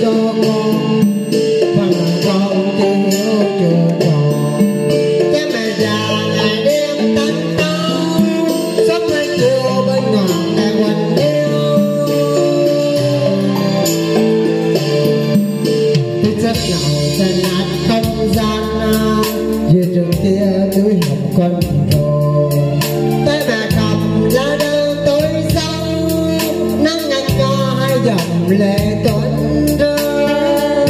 cho con phần con chưa hiểu chưa tròn cái mẹ già ngày đêm tách tao sắp lấy chiều bên ngọn đèn quanh yêu thích rất nào sẽ nát không gian về trường kia núi học con rồi tới mẹ cầm lá đơn tối sâu nắng nhạt nhòa hai dòng lệ tuôn rơi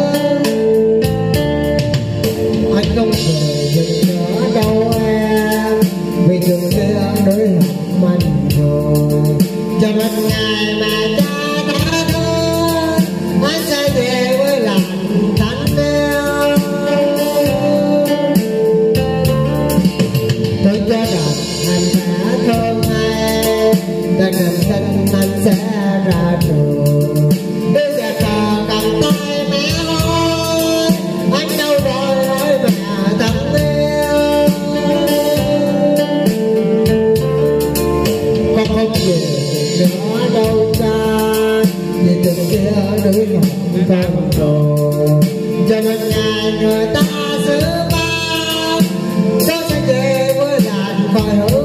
anh không về được nữa đâu em vì trường kia núi học mình rồi cho đến ngày mẹ cha đã thương anh sẽ về với lòng thanh yêu tôi cho rằng anh sẽ thương em đang niềm tin anh sẽ ra trường bây giờ cờ cầm tay mẹ ơi anh đâu rồi ơi mẹ thân yêu con không về nữa đâu cha vì từng kia đứa ngọc con rồi cho nên ngày người ta xử ba tôi sẽ về với làn khỏi hữu